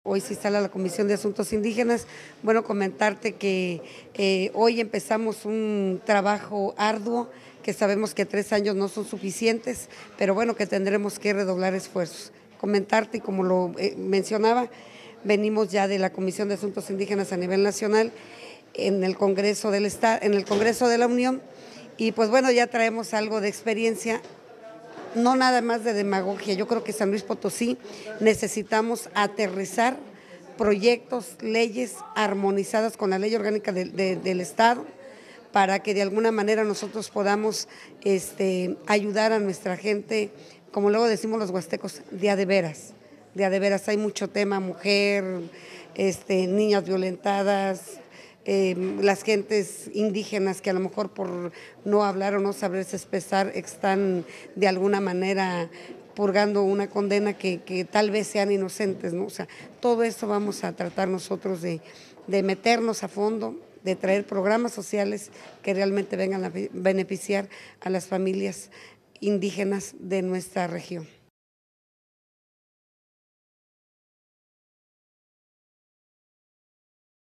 Hoy se instala la Comisión de Asuntos Indígenas. Bueno, comentarte que hoy empezamos un trabajo arduo, que sabemos que 3 años no son suficientes, pero bueno, que tendremos que redoblar esfuerzos. Comentarte, como lo mencionaba, venimos ya de la Comisión de Asuntos Indígenas a nivel nacional, en el Congreso del Estado, en el Congreso de la Unión, y pues bueno, ya traemos algo de experiencia. No nada más de demagogia, yo creo que San Luis Potosí necesitamos aterrizar proyectos, leyes armonizadas con la ley orgánica del Estado, para que de alguna manera nosotros podamos ayudar a nuestra gente, como luego decimos los huastecos, de a de veras. Hay mucho tema, mujer, niñas violentadas, las gentes indígenas que a lo mejor por no hablar o no saberse expresar están de alguna manera purgando una condena que tal vez sean inocentes, ¿no? O sea, todo eso vamos a tratar nosotros de meternos a fondo, de traer programas sociales que realmente vengan a beneficiar a las familias indígenas de nuestra región.